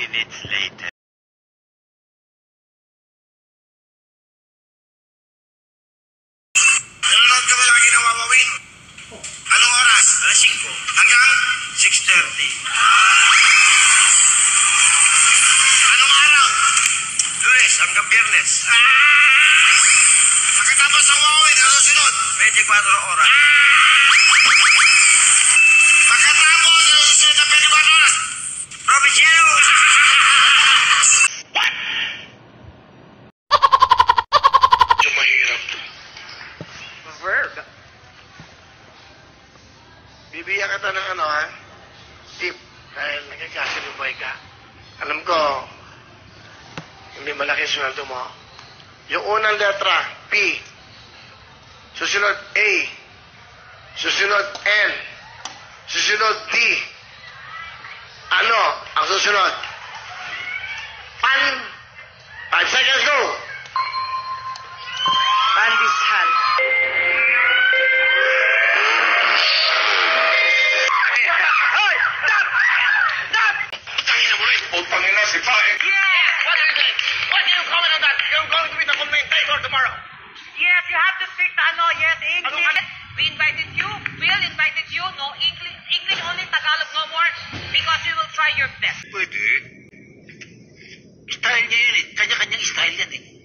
minutes later. Nanonood ka ba lagi ng Wowowin? Anong oras? Alas 5. Hanggang 6:30. Anong araw? Lunes hanggang Biyernes. Pagkatapos ng Wowowin, ano susunod? 24 oras. Pagkatapos, ano susunod ng 24 oras? Provinciano! Ito mahirap to. Verb. Bibigyan kita ng ano, ha? Tip. Dahil nagkakasalubay ka. Alam ko, hindi malaki sweldo mo. Yung unang letra, P. Susunod, A. Susunod, N. Susunod, D. Ano ang susunod? Pan. 5 seconds, go! Pandesal. Hoy! Stop! Stop! Tangina mo rin! Putang ina si Pae! Yes! What do you think? What do you comment on that? You're going to be the commentator tomorrow. Yes, you have to speak yes, English. We invited you. Will invited you. No English. English only. Tagalog no more. Because we will try your best. Pwede. Style niya yun eh. Kanya-kanyang style yan eh.